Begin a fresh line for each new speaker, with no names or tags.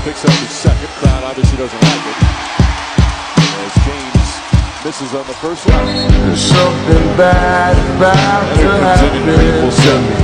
picks up his second. Crowd obviously doesn't like it. As James misses on the first one.
There's something bad about to happen to me.